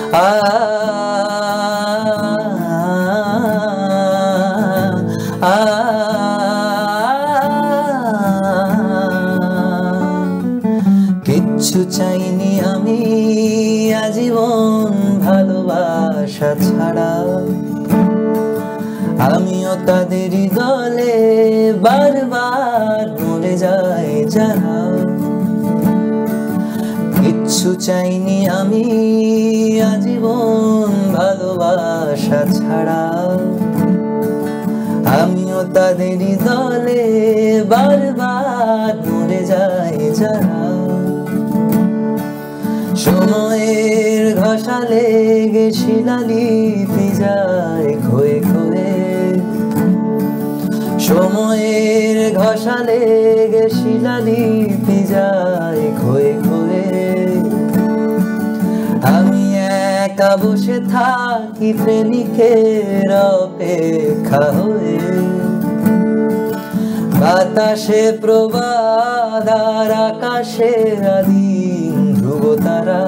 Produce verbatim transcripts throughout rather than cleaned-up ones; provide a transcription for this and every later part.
আ আ কিচ্ছু চাইনি আমি আজীবন ভালোবাসা ছাড়া, আমিও তাদেরই দলে বারবার মরে যাই যারা। কিচ্ছু চাইনি আমি আজীবন ভালোবাসা ছাড়া, আমিও তাদেরই দলে বারবার মরে যাই যারা। সময়ের ঘষা লেগে শিলালিপি যায় ক্ষয়ে ক্ষয়ে, সময়ের ঘষা লেগে শিলালিপি যায় ক্ষয়ে ক্ষয়ে। আমি একা বসে থাকি প্রেমিকের অপেক্ষা হয়ে, বাতাসে প্রবাদ আর আকাশে আদিম ধ্রুব তারা,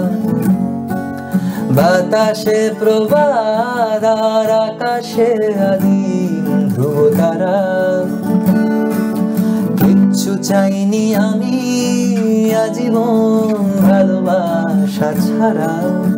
বাতাসে প্রবাদ আর আকাশে আদিম ধ্রুব তারা। কিচ্ছু চাইনি আমি আজীবন ভালোবাসা ছাড়া।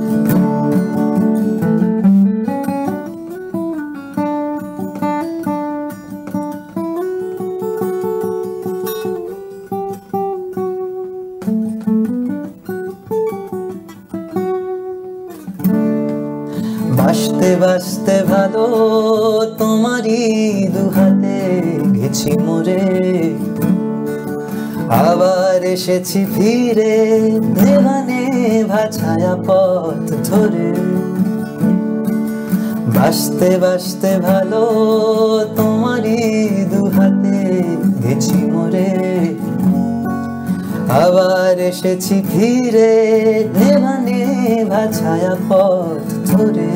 বাসতে বাসতে ভালো তোমারই দুহাতে গেছি মরে, আবার এসেছি ফিরে নেভা নেভা ছায়া পথ ধরে। বাসতে বাসতে ভালো তোমারই দুহাতে গেছি মরে, আবার এসেছি ফিরে নেভা নেভা ছায়া পথ ধরে।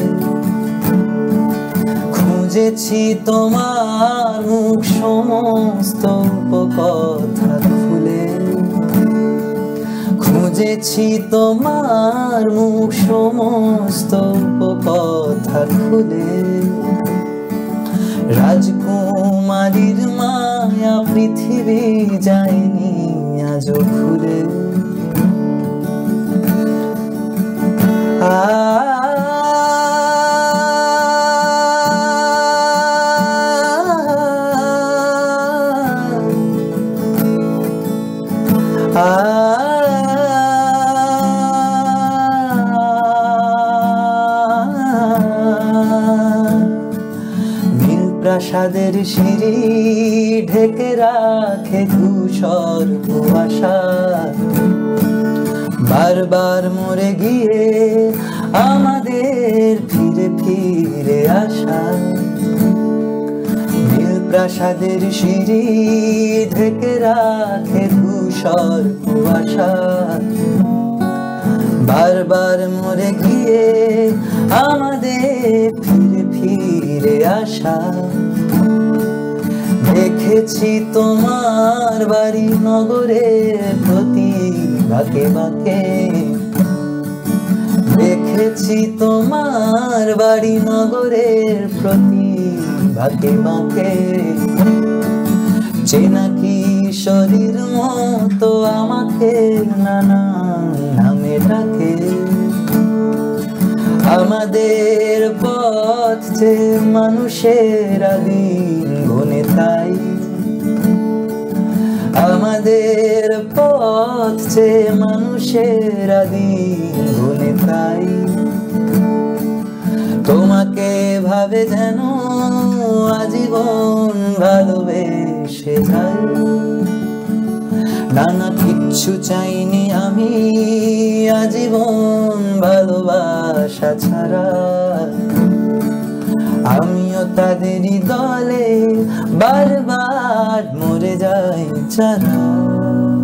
খুঁজেছি তোমার মুখ সমস্ত উপকথা খুলে, খুঁজেছি তোমার মুখ সমস্ত উপকথা খুলে। রাজকুমারীর মায়া পৃথিবী যায়নি আজও খুলে। আ প্রাসাদের সিঁড়ি ঢেকে রাখে ধূসর কুয়াশা, বারবার মরে গিয়ে আমাদের ফিরে ফিরে আসা। নীল প্রাসাদের সিঁড়ি ঢেকে রাখে ধূসর কুয়াশা, বারবার মরে গিয়ে আমাদের ফিরে ফিরে আসা। দেখেছি তোমার বাড়ি নগরের প্রতি বাঁকে বাঁকে, দেখেছি তোমার বাড়ি নগরের প্রতি বাঁকে বাঁকে। চেনা কিশোরীর মতো আমাকে নানা নামে ডাকে। আমাদের পথ যে মানুষের আদিম গনে তাই, আমাদের পথ যে মানুষের আদিম গনে তাই। তোমাকে ভাবে যেন আজীবন ভালোবেসে যাই। নানা কিচ্ছু চাইনি আমি আজীবন ভালোবাসা ছাড়া, আমিও তাদেরই দলে বারবার মরে যাই যারা।